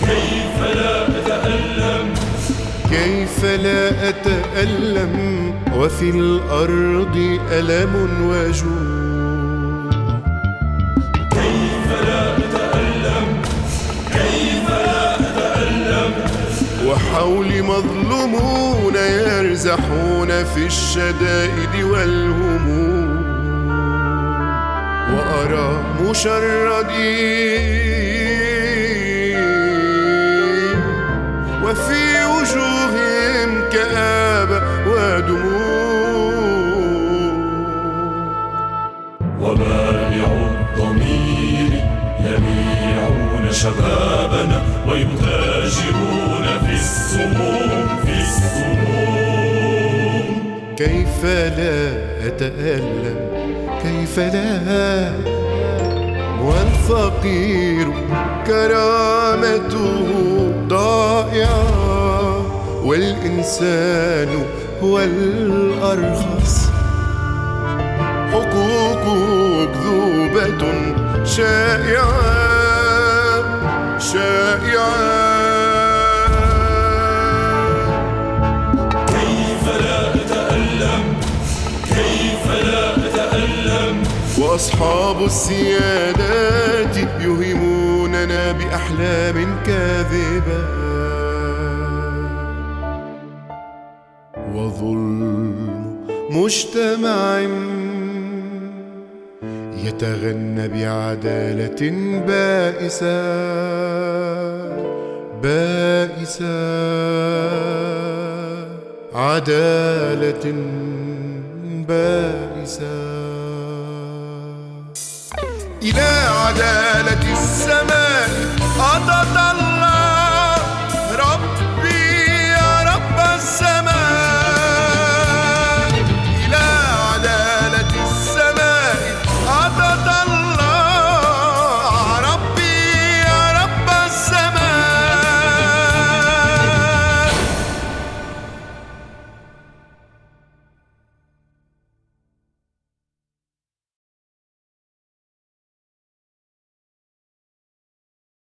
كيف لا أتألم، كيف لا أتألم وفي الأرض ألم وجوع. كيف لا أتألم، كيف لا أتألم، وحولي مظلومون يرزحون في الشدائد والهموم، وأرى مشردين وفي وجوههم كآبة ودموع. وبائع الضمير يبيعون شبابنا ويتاجرون في السموم، في السموم. كيف لا أتألم، كيف لا، والفقير كرامته ضائعة، والإنسان هو الأرخص، حقوقه مكذوبة شائعة شائعة. كيف لا أتألم، كيف لا أتألم، وأصحاب السيادات يوهموننا بأحلام كاذبة، وظلم مجتمع يتغنى بعدالة بائسة بائسة، عدالة بائسة. إلى عدالة السماء